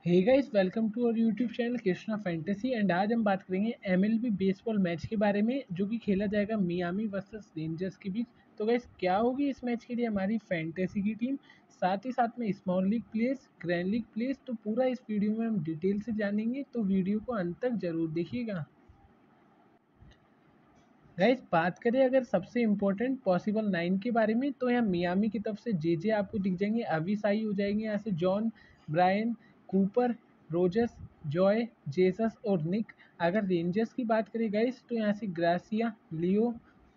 Hey guys, welcome to our YouTube channel Krishna fantasy. And आज हम बात करेंगे एमएलबी बेसबॉल मैच के बारे में, जो कि खेला जाएगा मियामी वर्सेस रेंजर्स के बीच। तो गाइस, क्या होगी इस मैच के लिए हमारी फैंटेसी की टीम, साथ ही साथ में small league players, grand league players, तो पूरा इस वीडियो में हम डिटेल से जानेंगे। तो वीडियो को अंत तक जरूर देखिएगा। गाइस, बात करें अगर सबसे इम्पोर्टेंट पॉसिबल 9 के बारे में, तो यहाँ मियामी की तरफ से जे आपको दिख जाएंगे, अविसाई हो जाएंगे, यहाँ से John, Brian, Cooper, Rogers, Joy, Jesus और निक। अगर रेंजर्स की बात करें गाइस, तो यहाँ से Garcia, Leo,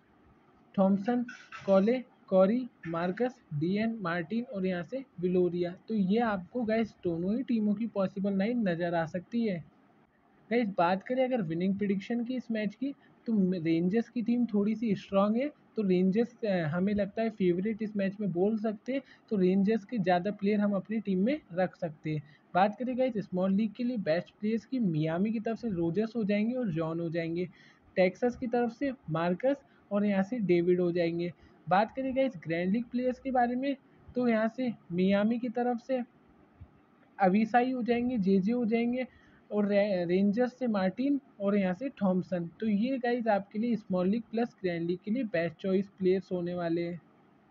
Thomson, Cole, Corey, Marcus, डीएन, मार्टिन और यहाँ से विलोरिया। तो ये आपको गाइस दोनों ही टीमों की पॉसिबल 9 नज़र आ सकती है। गाइस, बात करें अगर विनिंग प्रिडिक्शन की इस मैच की, तो रेंजर्स की टीम थोड़ी सी स्ट्रांग है। तो रेंजर्स हमें लगता है फेवरेट इस मैच में बोल सकते हैं। तो रेंजर्स के ज़्यादा प्लेयर हम अपनी टीम में रख सकते हैं। बात करें गाइस स्मॉल लीग के लिए बेस्ट प्लेयर्स की, मियामी की तरफ से रोजर्स हो जाएंगे और जॉन हो जाएंगे। टेक्सास की तरफ से मार्कस और यहाँ से डेविड हो जाएंगे। बात करें गाइस ग्रैंड लीग प्लेयर्स के बारे में, तो यहाँ से मियामी की तरफ से अविसाई हो जाएंगे, जे हो जाएंगे और रेंजर्स से मार्टिन और यहाँ से थॉमसन। तो ये गाइज आपके लिए small league plus grand league के लिए बेस्ट चॉइस प्लेयर्स होने वाले हैं।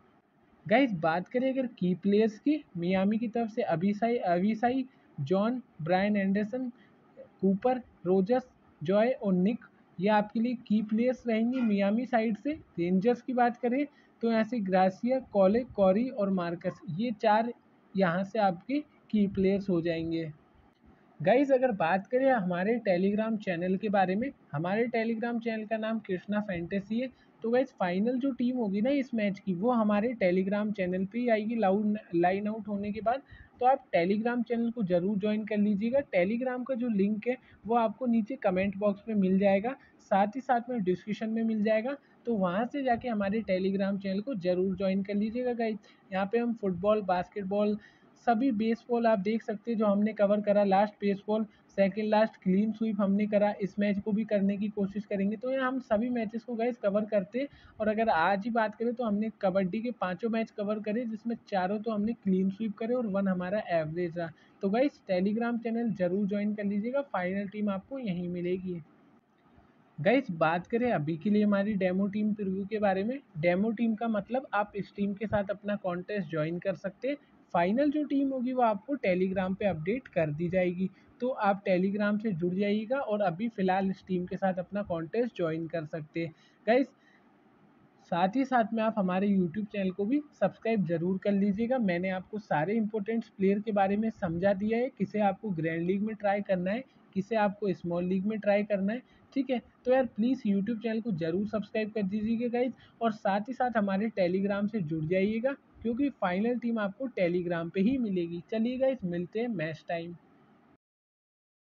गाइज, बात करें अगर की प्लेयर्स की, मियामी की तरफ से Avisail Avisail John, Brian Anderson, Cooper, Rogers, Joy और निक, ये आपके लिए की प्लेयर्स रहेंगे मियामी साइड से। रेंजर्स की बात करें, तो यहाँ से ग्रासिया, कॉले, कॉरी और मार्कस, ये चार यहाँ से आपके की प्लेयर्स हो जाएंगे। गाइज, अगर बात करें हमारे टेलीग्राम चैनल के बारे में, हमारे टेलीग्राम चैनल का नाम कृष्णा फैंटेसी है। तो गाइज, फाइनल जो टीम होगी ना इस मैच की, वो हमारे टेलीग्राम चैनल पे ही आएगी लाइन आउट होने के बाद। तो आप टेलीग्राम चैनल को जरूर ज्वाइन कर लीजिएगा। टेलीग्राम का जो लिंक है वो आपको नीचे कमेंट बॉक्स में मिल जाएगा, साथ ही साथ में डिस्क्रिप्शन में मिल जाएगा। तो वहाँ से जाके हमारे टेलीग्राम चैनल को जरूर ज्वाइन कर लीजिएगा गाइज। यहाँ पे हम फुटबॉल, बास्केटबॉल, सभी बेसबॉल आप देख सकते हैं जो हमने कवर करा। Last baseball, second last clean sweep हमने करा, इस मैच को भी करने की कोशिश करेंगे। तो यहाँ हम सभी मैचेस को गाइस कवर करते हैं। और अगर आज ही बात करें, तो हमने कबड्डी के 5 मैच कवर करे, जिसमें 4 तो हमने क्लीन स्वीप करे और 1 हमारा एवरेज रहा। तो गाइस, टेलीग्राम चैनल जरूर ज्वाइन कर लीजिएगा, फाइनल टीम आपको यहीं मिलेगी। गाइस, बात करें अभी के लिए हमारी डेमो टीम प्रीव्यू के बारे में। डेमो टीम का मतलब आप इस टीम के साथ अपना कॉन्टेस्ट ज्वाइन कर सकते हैं। फाइनल जो टीम होगी वो आपको टेलीग्राम पे अपडेट कर दी जाएगी। तो आप टेलीग्राम से जुड़ जाइएगा और अभी फ़िलहाल इस टीम के साथ अपना कॉन्टेस्ट ज्वाइन कर सकते हैं। गाइस, साथ ही साथ में आप हमारे यूट्यूब चैनल को भी सब्सक्राइब जरूर कर लीजिएगा। मैंने आपको सारे इंपॉर्टेंट प्लेयर के बारे में समझा दिया है, किसे आपको ग्रैंड लीग में ट्राई करना है, किसे आपको स्मॉल लीग में ट्राई करना है। ठीक है, तो यार प्लीज़ यूट्यूब चैनल को जरूर सब्सक्राइब कर दीजिएगा गाइज, और साथ ही साथ हमारे टेलीग्राम से जुड़ जाइएगा, क्योंकि फाइनल टीम आपको टेलीग्राम पे ही मिलेगी। चलिए गाइज, मिलते हैं मैच टाइम।